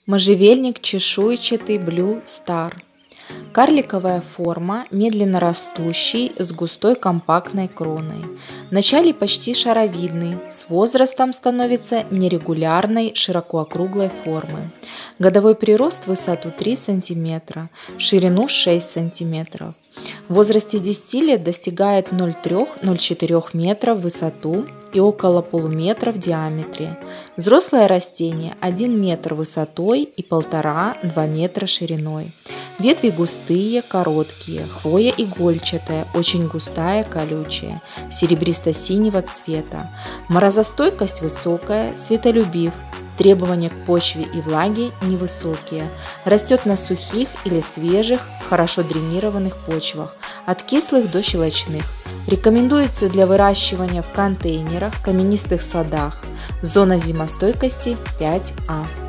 Можжевельник чешуйчатый Blue Star. Карликовая форма, медленно растущий, с густой компактной кроной. Вначале почти шаровидный, с возрастом становится нерегулярной, широко округлой формы. Годовой прирост в высоту 3 см, в ширину 6 см. В возрасте 10 лет достигает 0,3–0,4 метра в высоту и около полуметра в диаметре. Взрослое растение 1 метр высотой и 1,5–2 метра шириной. Ветви густые, короткие, хвоя игольчатая, очень густая, колючая, серебристо-синего цвета. Морозостойкость высокая, светолюбив. Требования к почве и влаге невысокие. Растет на сухих или свежих, хорошо дренированных почвах, от кислых до щелочных. Рекомендуется для выращивания в контейнерах, каменистых садах. Зона зимостойкости 5А.